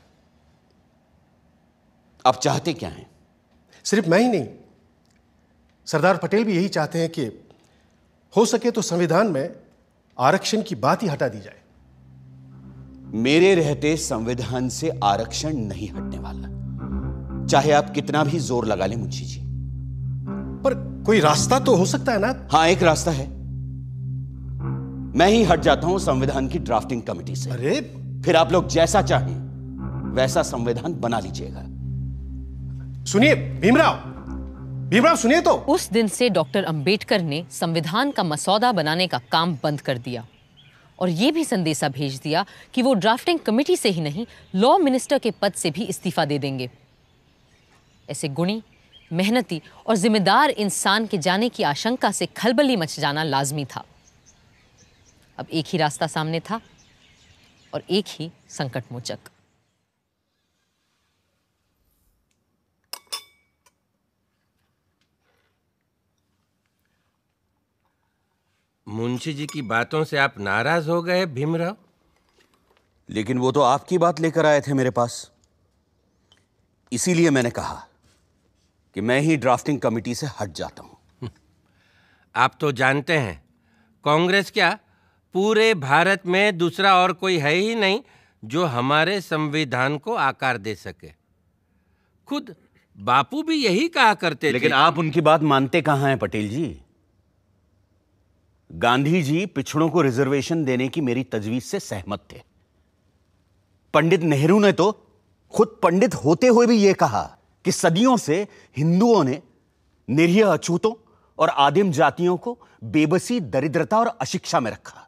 आप चाहते क्या हैं? सिर्फ मैं ही नहीं, सरदार पटेल भी यही चाहते हैं कि हो सके तो संविधान में आरक्षण की बात ही हटा दी जाए। मेरे रहते संविधान से आरक्षण नहीं हटने वाला, चाहे आप कितना भी जोर लगा लें मुंशी जी। पर कोई रास्ता तो हो सकता है ना? हाँ, एक रास्ता है। मैं ही हट जाता हूं संविधान की ड्राफ्टिंग कमेटी से। अरे फिर आप लोग जैसा चाहें वैसा संविधान बना लीजिएगा। सुनिए भीमराव, भीमराव सुनिए तो। उस दिन से डॉक्टर अंबेडकर ने संविधान का मसौदा बनाने का काम बंद कर दिया और यह भी संदेशा भेज दिया कि वो ड्राफ्टिंग कमेटी से ही नहीं, लॉ मिनिस्टर के पद से भी इस्तीफा दे देंगे। ऐसे गुणी, मेहनती और जिम्मेदार इंसान के जाने की आशंका से खलबली मच जाना लाजमी था। अब एक ही रास्ता सामने था और एक ही संकटमोचक। मुंशी जी की बातों से आप नाराज हो गए भीमराव? लेकिन वो तो आपकी बात लेकर आए थे मेरे पास, इसीलिए मैंने कहा कि मैं ही ड्राफ्टिंग कमेटी से हट जाता हूं। आप तो जानते हैं कांग्रेस क्या, पूरे भारत में दूसरा और कोई है ही नहीं जो हमारे संविधान को आकार दे सके। खुद बापू भी यही कहा करते थे। लेकिन आप उनकी बात मानते कहां हैं पटेल जी? गांधी जी पिछड़ों को रिजर्वेशन देने की मेरी तजवीज से सहमत थे। पंडित नेहरू ने तो खुद पंडित होते हुए भी यह कहा कि सदियों से हिंदुओं ने निरीह अछूतों और आदिम जातियों को बेबसी, दरिद्रता और अशिक्षा में रखा।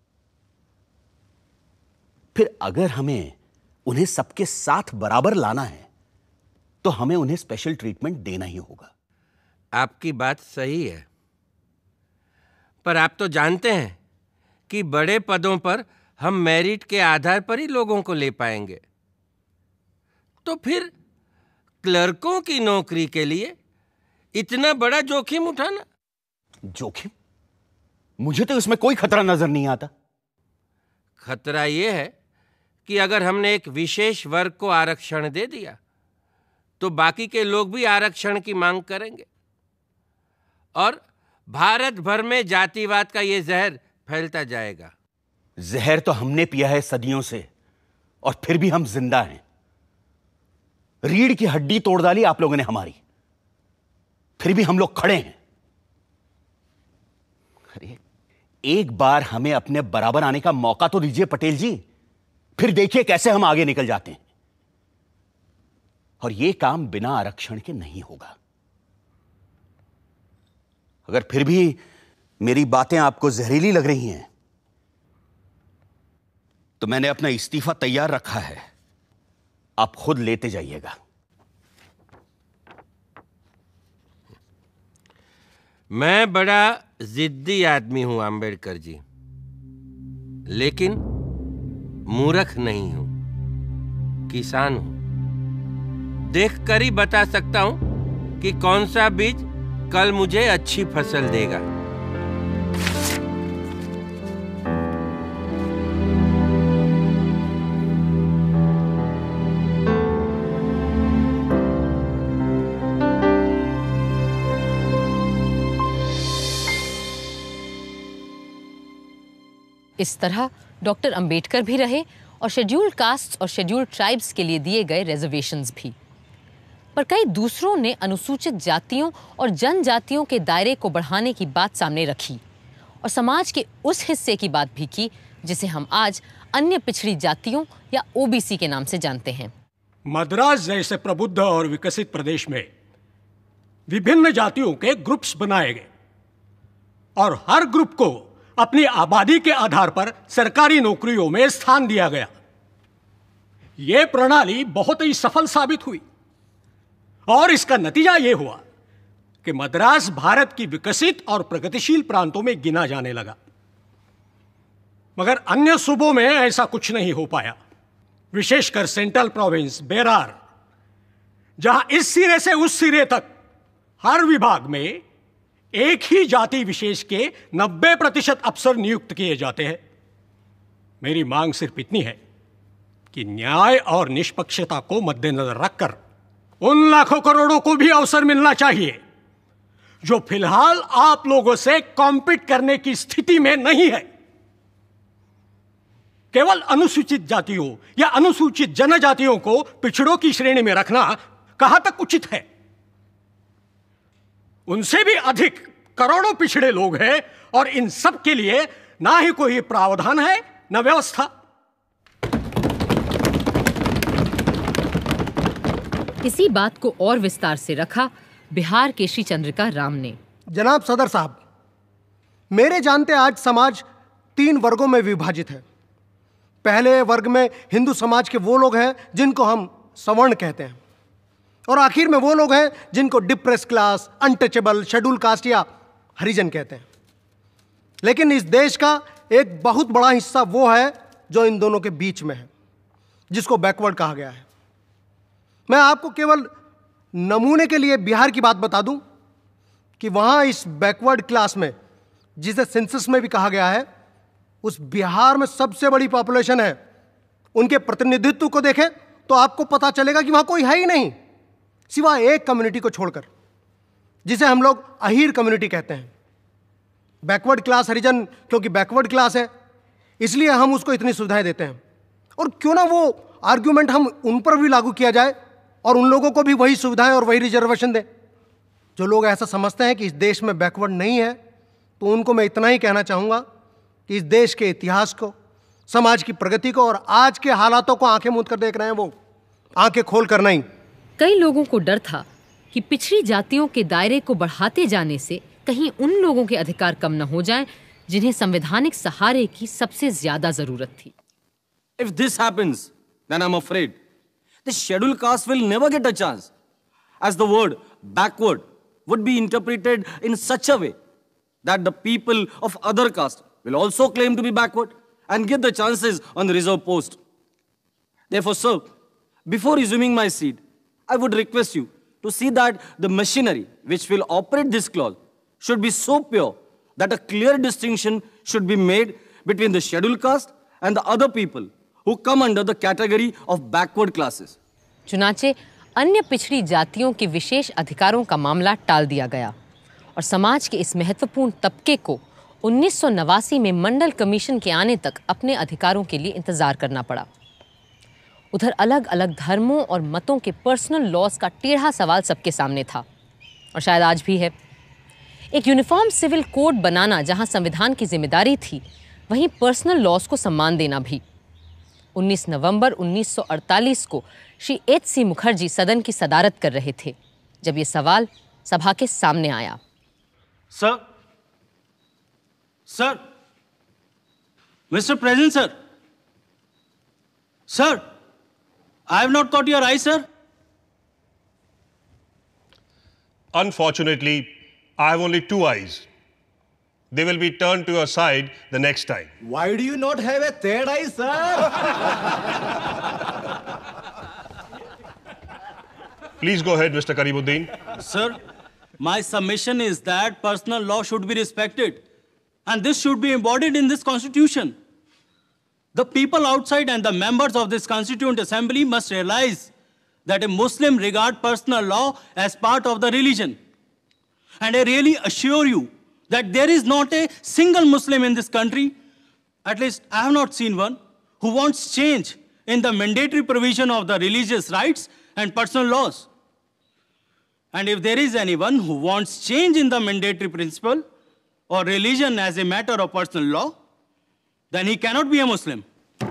फिर अगर हमें उन्हें सबके साथ बराबर लाना है तो हमें उन्हें स्पेशल ट्रीटमेंट देना ही होगा। आपकी बात सही है, पर आप तो जानते हैं कि बड़े पदों पर हम मेरिट के आधार पर ही लोगों को ले पाएंगे। तो फिर क्लर्कों की नौकरी के लिए इतना बड़ा जोखिम उठाना? जोखिम? मुझे तो इसमें कोई खतरा नजर नहीं आता। खतरा यह है कि अगर हमने एक विशेष वर्ग को आरक्षण दे दिया तो बाकी के लोग भी आरक्षण की मांग करेंगे और भारत भर में जातिवाद का यह जहर फैलता जाएगा। जहर तो हमने पिया है सदियों से, और फिर भी हम जिंदा हैं। रीढ़ की हड्डी तोड़ डाली आप लोगों ने हमारी, फिर भी हम लोग खड़े हैं। अरे एक बार हमें अपने बराबर आने का मौका तो दीजिए पटेल जी, फिर देखिए कैसे हम आगे निकल जाते हैं। और यह काम बिना आरक्षण के नहीं होगा। अगर फिर भी मेरी बातें आपको जहरीली लग रही हैं तो मैंने अपना इस्तीफा तैयार रखा है, आप खुद लेते जाइएगा। मैं बड़ा जिद्दी आदमी हूं अंबेडकर जी, लेकिन मूर्ख नहीं हूं, किसान हूं। देखकर ही बता सकता हूं कि कौन सा बीज कल मुझे अच्छी फसल देगा। इस तरह डॉक्टर अंबेडकर भी रहे और शेड्यूल्ड कास्ट्स और शेड्यूल्ड ट्राइब्स के लिए दिए गए रिजर्वेशंस भी। पर कई दूसरों ने अनुसूचित जातियों और जनजातियों के दायरे को बढ़ाने की बात सामने रखी और समाज के उस हिस्से की बात भी की जिसे हम आज अन्य पिछड़ी जातियों या ओबीसी के नाम से जानते हैं। मद्रास जैसे प्रबुद्ध और विकसित प्रदेश में विभिन्न जातियों के ग्रुप्स बनाए गए और हर ग्रुप को अपनी आबादी के आधार पर सरकारी नौकरियों में स्थान दिया गया। यह प्रणाली बहुत ही सफल साबित हुई और इसका नतीजा यह हुआ कि मद्रास भारत की विकसित और प्रगतिशील प्रांतों में गिना जाने लगा। मगर अन्य सूबों में ऐसा कुछ नहीं हो पाया, विशेषकर सेंट्रल प्रोविंस बेरार, जहां इस सिरे से उस सिरे तक हर विभाग में एक ही जाति विशेष के 90% अफसर नियुक्त किए जाते हैं। मेरी मांग सिर्फ इतनी है कि न्याय और निष्पक्षता को मद्देनजर रखकर उन लाखों करोड़ों को भी अवसर मिलना चाहिए जो फिलहाल आप लोगों से कॉम्पीट करने की स्थिति में नहीं है। केवल अनुसूचित जातियों या अनुसूचित जनजातियों को पिछड़ों की श्रेणी में रखना कहां तक उचित है? उनसे भी अधिक करोड़ों पिछड़े लोग हैं और इन सब के लिए ना ही कोई प्रावधान है न व्यवस्था। इसी बात को और विस्तार से रखा बिहार के श्री चंद्रिका राम ने। जनाब सदर साहब, मेरे जानते आज समाज 3 वर्गों में विभाजित है। पहले वर्ग में हिंदू समाज के वो लोग हैं जिनको हम सवर्ण कहते हैं, और आखिर में वो लोग हैं जिनको depress class, untouchable, schedule caste या हरिजन कहते हैं। लेकिन इस देश का एक बहुत बड़ा हिस्सा वो है जो इन दोनों के बीच में है, जिसको बैकवर्ड कहा गया है। मैं आपको केवल नमूने के लिए बिहार की बात बता दूं कि वहां इस बैकवर्ड क्लास में, जिसे सेंसस में भी कहा गया है, उस बिहार में सबसे बड़ी पॉपुलेशन है। उनके प्रतिनिधित्व को देखें तो आपको पता चलेगा कि वहां कोई है ही नहीं सिवाय एक कम्युनिटी को छोड़कर, जिसे हम लोग अहीर कम्युनिटी कहते हैं। बैकवर्ड क्लास हरिजन क्योंकि बैकवर्ड क्लास है इसलिए हम उसको इतनी सुविधाएं देते हैं। और क्यों ना वो आर्ग्यूमेंट हम उन पर भी लागू किया जाए और उन लोगों को भी वही सुविधाएं और वही रिजर्वेशन दें। जो लोग ऐसा समझते हैं कि इस देश में बैकवर्ड नहीं है, तो उनको मैं इतना ही कहना चाहूँगा कि इस देश के इतिहास को, समाज की प्रगति को और आज के हालातों को आंखें मूंद कर देख रहे हैं, वो आंखें खोल कर नहीं। कई लोगों को डर था कि पिछड़ी जातियों के दायरे को बढ़ाते जाने से कहीं उन लोगों के अधिकार कम न हो जाएं जिन्हें संवैधानिक सहारे की सबसे ज्यादा जरूरत थी। If this happens, then I'm afraid the scheduled caste will never get a chance, as the word backward would be interpreted in such a way that the people of other caste will also claim to be backward and get the chances on the reserve post. Therefore, sir, before resuming my seat, I would request you to see that the machinery which will operate this clause should be so pure that a clear distinction should be made between the scheduled caste and the other people who come under the category of backward classes. चुनाचे अन्य पिछड़ी जातियों के विशेष अधिकारों का मामला टाल दिया गया और समाज के इस महत्वपूर्ण तबके को 1989 में मंडल कमीशन के आने तक अपने अधिकारों के लिए इंतजार करना पड़ा। उधर अलग अलग धर्मों और मतों के पर्सनल लॉज का टेढ़ा सवाल सबके सामने था, और शायद आज भी है। एक यूनिफॉर्म सिविल कोड बनाना जहां संविधान की जिम्मेदारी थी, वहीं पर्सनल लॉज को सम्मान देना भी। 19 नवंबर 1948 को श्री H.C. मुखर्जी सदन की सदारत कर रहे थे जब ये सवाल सभा के सामने आया। Sir, mister president sir, I have not caught your eye, sir. Unfortunately, I have only 2 eyes. They will be turned to your side the next time. Why do you not have a third eye, sir? Please go ahead, Mr. Karimuddin. Sir, my submission is that personal law should be respected, and this should be embodied in this constitution. The people outside and the members of this Constituent Assembly must realize that a Muslim regards personal law as part of the religion. And I really assure you that there is not a single Muslim in this country, at least I have not seen one, who wants change in the mandatory provision of the religious rights and personal laws. And if there is anyone who wants change in the mandatory principle or religion as a matter of personal law, then he cannot be a Muslim.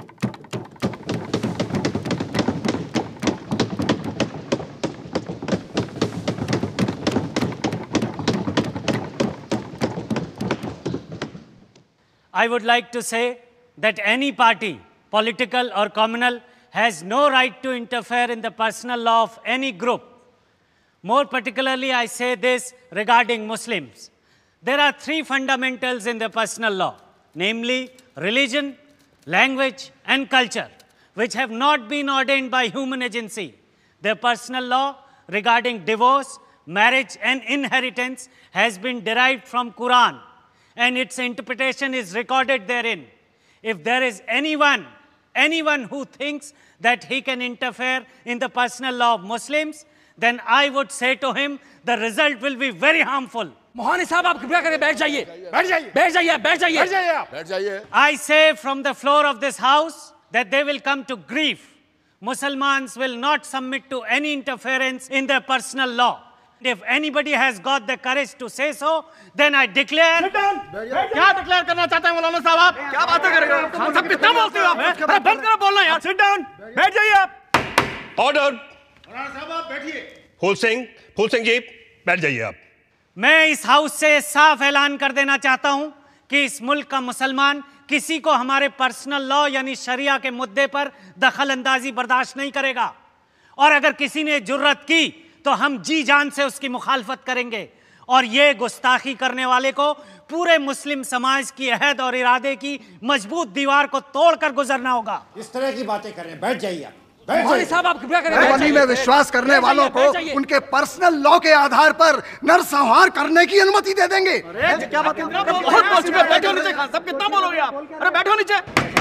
I would like to say that any party, political or communal, has no right to interfere in the personal law of any group. More particularly, I say this regarding Muslims. There are 3 fundamentals in the personal law, namely religion, language, and culture, which have not been ordained by human agency. The personal law regarding divorce, marriage, and inheritance has been derived from Quran, and its interpretation is recorded therein. If there is anyone who thinks that he can interfere in the personal law of Muslims, then I would say to him, the result will be very harmful. Mohani साहब आप कृपया करके बैठ जाइए, बैठ जाइए, बैठ जाइए, बैठ जाइए, बैठ जाइए आप, बैठ जाइए। I say from the floor of this house that they will come to grief. Muslims will not submit to any interference in their personal law. If anybody has got the courage to say so, then I declare. Sit down. क्या declare करना चाहते हैं मौलाना साहब आप? क्या बातें कर रहे हो? सब कितना बोलते हो आप? अरे बंद करो बोलना यार। Sit down. बैठ जाइए आप। Order. मौलाना साहब आप बैठिए। फूल सिंह जी, बैठ जाइए आप। मैं इस हाउस से साफ ऐलान कर देना चाहता हूं कि इस मुल्क का मुसलमान किसी को हमारे पर्सनल लॉ यानी शरिया के मुद्दे पर दखल अंदाजी बर्दाश्त नहीं करेगा, और अगर किसी ने जुर्रत की तो हम जी जान से उसकी मुखालफत करेंगे, और ये गुस्ताखी करने वाले को पूरे मुस्लिम समाज की अहद और इरादे की मजबूत दीवार को तोड़कर गुजरना होगा। इस तरह की बातें कर रहे हैं, बैठ जाइए आप। साहब आप कृपया करें। में विश्वास करने वालों को उनके पर्सनल लॉ के आधार पर नरसंहार करने की अनुमति दे देंगे। अरे क्या बात है? बहुत बोल चुके हैं, बैठो नीचे। खान साहब कितना बोलोगे आप? अरे बैठो नीचे।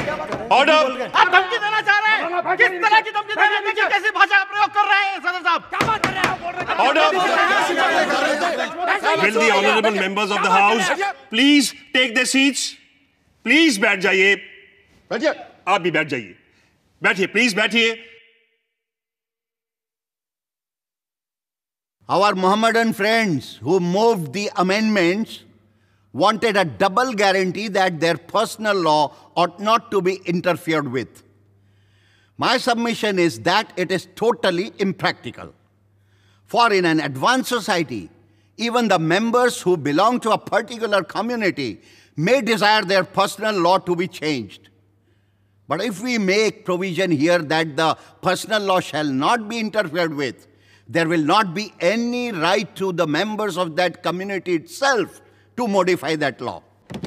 ऑर्डर। आप धमकी देना चाह रहे हैं? किस तरह की धमकी दे रहे हैं? देखिए कैसी भाषा का प्रयोग कर रहे हैं सदर साहब। क्या बात कर रहे हैं? Order. Will the honorable members of the house please take their seats? Please बैठ जाइए। बैठिए। आप भी बैठ जाइए। बैठिए, प्लीज बैठिए। Our Mohammedan friends who moved the amendments wanted a double guarantee that their personal law ought not to be interfered with. My submission is that it is totally impractical. For in an advanced society, even the members who belong to a particular community may desire their personal law to be changed. But if we make provision here that the personal law shall not be interfered with, there will not be any right to the members of that community itself to modify that law.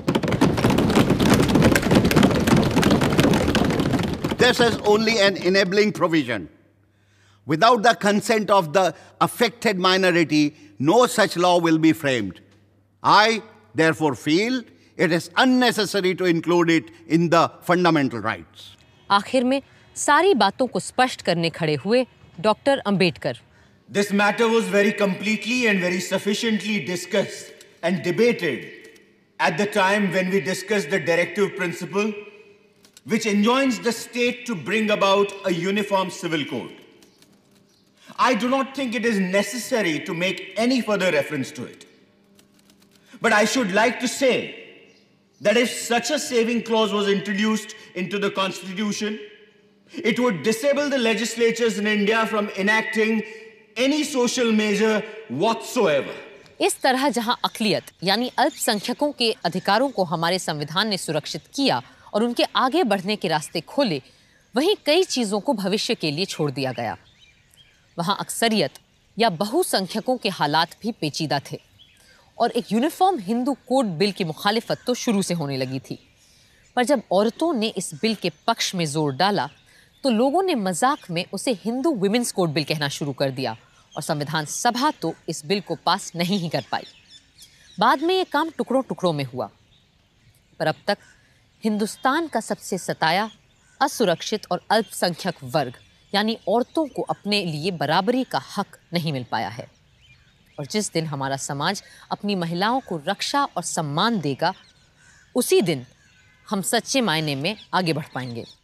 This is only an enabling provision. Without the consent of the affected minority, no such law will be framed. I, therefore, feel it is unnecessary to include it in the fundamental rights. आखिर में सारी बातों को स्पष्ट करने खड़े हुए doctor Ambedkar. This matter was very completely and very sufficiently discussed and debated at the time when we discussed the directive principle which enjoins the state to bring about a uniform civil code. I do not think it is necessary to make any further reference to it. But I should like to say that if such a saving clause was introduced into the Constitution, it would disable the legislatures in India from enacting any social measure whatsoever. इस तरह जहां अक़लियत यानी अल्पसंख्यकों के अधिकारों को हमारे संविधान ने सुरक्षित किया और उनके आगे बढ़ने के रास्ते खोले, वहीं कई चीज़ों को भविष्य के लिए छोड़ दिया गया। वहां अक्सरियत या बहुसंख्यकों के हालात भी पेचीदा थे और एक यूनिफॉर्म हिंदू कोड बिल की मुखालिफत तो शुरू से होने लगी थी। पर जब औरतों ने इस बिल के पक्ष में जोर डाला तो लोगों ने मजाक में उसे हिंदू विमेंस कोड बिल कहना शुरू कर दिया और संविधान सभा तो इस बिल को पास नहीं ही कर पाई। बाद में ये काम टुकड़ों टुकड़ों में हुआ, पर अब तक हिंदुस्तान का सबसे सताया, असुरक्षित और अल्पसंख्यक वर्ग यानी औरतों को अपने लिए बराबरी का हक नहीं मिल पाया है। और जिस दिन हमारा समाज अपनी महिलाओं को रक्षा और सम्मान देगा, उसी दिन हम सच्चे मायने में आगे बढ़ पाएंगे।